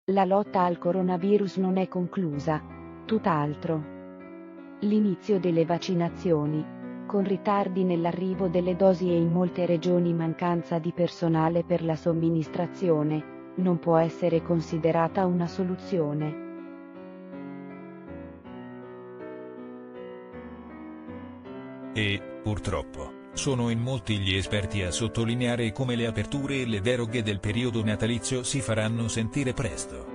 La lotta al coronavirus non è conclusa. Tutt'altro. L'inizio delle vaccinazioni, con ritardi nell'arrivo delle dosi e in molte regioni mancanza di personale per la somministrazione, non può essere considerata una soluzione. E, purtroppo, sono in molti gli esperti a sottolineare come le aperture e le deroghe del periodo natalizio si faranno sentire presto.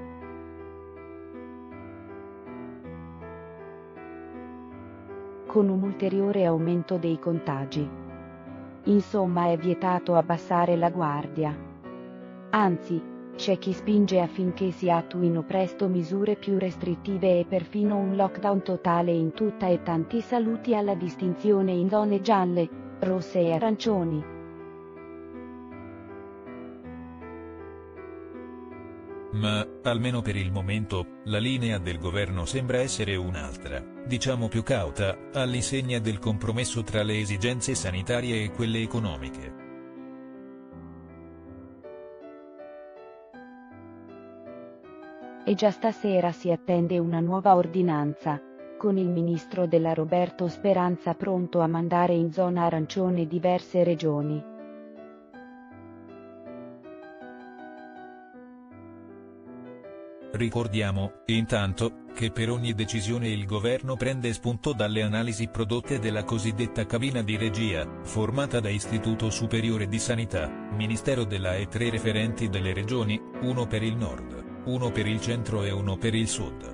Con un ulteriore aumento dei contagi. Insomma, è vietato abbassare la guardia. Anzi, c'è chi spinge affinché si attuino presto misure più restrittive e perfino un lockdown totale in tutta e tanti saluti alla distinzione in zone gialle, rosse e arancioni. Ma, almeno per il momento, la linea del governo sembra essere un'altra, diciamo più cauta, all'insegna del compromesso tra le esigenze sanitarie e quelle economiche. E già stasera si attende una nuova ordinanza, con il ministro della Roberto Speranza pronto a mandare in zona arancione diverse regioni. Ricordiamo, intanto, che per ogni decisione il governo prende spunto dalle analisi prodotte dalla cosiddetta cabina di regia, formata da Istituto Superiore di Sanità, Ministero della e 3 referenti delle regioni, uno per il nord, uno per il centro e uno per il sud.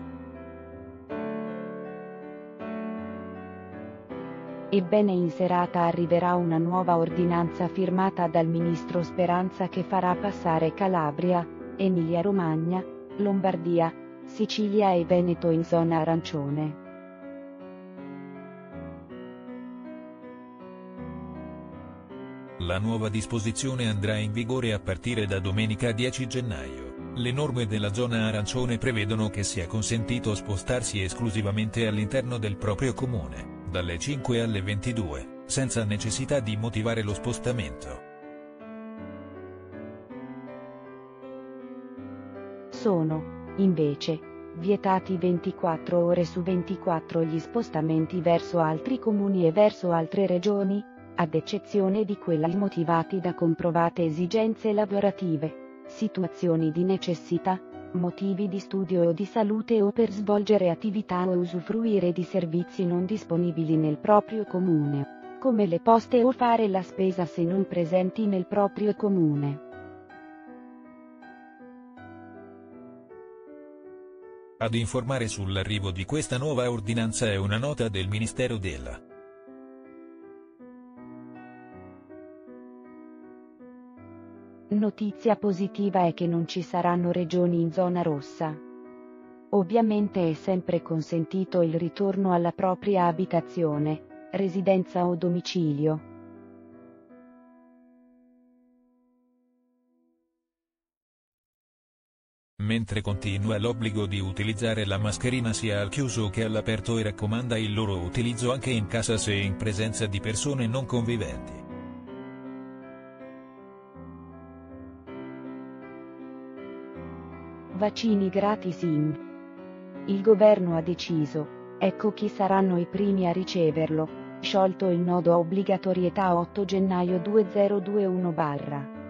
Ebbene, in serata arriverà una nuova ordinanza firmata dal ministro Speranza che farà passare Calabria, Emilia-Romagna, Lombardia, Sicilia e Veneto in zona arancione. La nuova disposizione andrà in vigore a partire da domenica 10 gennaio. Le norme della zona arancione prevedono che sia consentito spostarsi esclusivamente all'interno del proprio comune, dalle 5 alle 22, senza necessità di motivare lo spostamento. Sono, invece, vietati 24 ore su 24 gli spostamenti verso altri comuni e verso altre regioni, ad eccezione di quelli motivati da comprovate esigenze lavorative, situazioni di necessità, motivi di studio o di salute o per svolgere attività o usufruire di servizi non disponibili nel proprio comune, come le poste o fare la spesa se non presenti nel proprio comune. Ad informare sull'arrivo di questa nuova ordinanza è una nota del Ministero della Notizia positiva è che non ci saranno regioni in zona rossa. Ovviamente è sempre consentito il ritorno alla propria abitazione, residenza o domicilio. Mentre continua l'obbligo di utilizzare la mascherina sia al chiuso che all'aperto e raccomanda il loro utilizzo anche in casa se in presenza di persone non conviventi. Vaccini gratis il governo ha deciso, ecco chi saranno i primi a riceverlo, sciolto il nodo obbligatorietà 8 gennaio 2021 /.